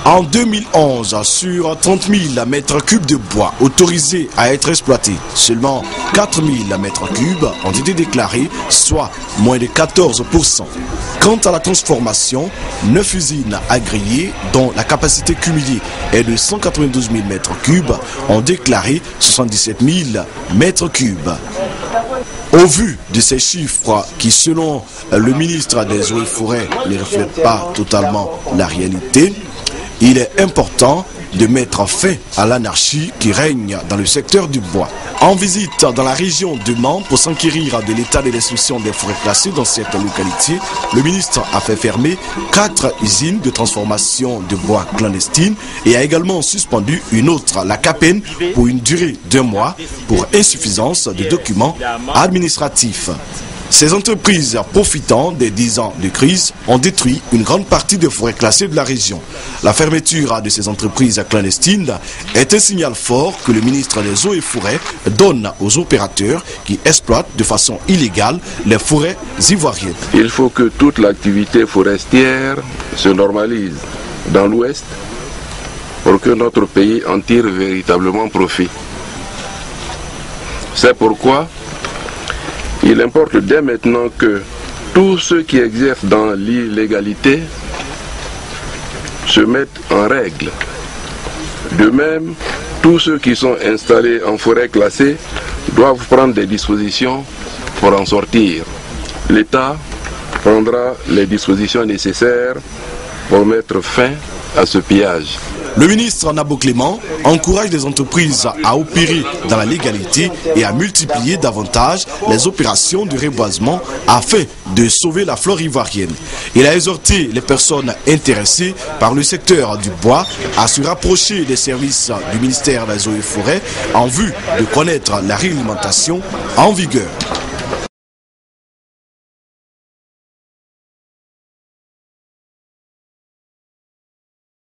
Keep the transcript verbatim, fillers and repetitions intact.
En deux mille onze, sur trente mille mètres cubes de bois autorisés à être exploités, seulement quatre mille mètres cubes ont été déclarés, soit moins de quatorze pour cent. Quant à la transformation, neuf usines agréées, dont la capacité cumulée est de cent quatre-vingt-douze mille mètres cubes, ont déclaré soixante-dix-sept mille mètres cubes. Au vu de ces chiffres qui, selon le ministre des Eaux et Forêts, ne reflètent pas totalement la réalité, il est important de mettre fin à l'anarchie qui règne dans le secteur du bois. En visite dans la région de Mans pour s'enquérir de l'état de destruction des forêts classées dans cette localité, le ministre a fait fermer quatre usines de transformation de bois clandestines et a également suspendu une autre, la CAPEN, pour une durée d'un mois pour insuffisance de documents administratifs. Ces entreprises, profitant des dix ans de crise, ont détruit une grande partie des forêts classées de la région. La fermeture de ces entreprises clandestines est un signal fort que le ministre des Eaux et Forêts donne aux opérateurs qui exploitent de façon illégale les forêts ivoiriennes. Il faut que toute l'activité forestière se normalise dans l'Ouest pour que notre pays en tire véritablement profit. C'est pourquoi il importe dès maintenant que tous ceux qui exercent dans l'illégalité se mettent en règle. De même, tous ceux qui sont installés en forêt classée doivent prendre des dispositions pour en sortir. L'État prendra les dispositions nécessaires pour mettre fin à ce pillage. Le ministre Nabo Clément encourage les entreprises à opérer dans la légalité et à multiplier davantage les opérations de reboisement afin de sauver la flore ivoirienne. Il a exhorté les personnes intéressées par le secteur du bois à se rapprocher des services du ministère des Eaux et Forêts en vue de connaître la réglementation en vigueur.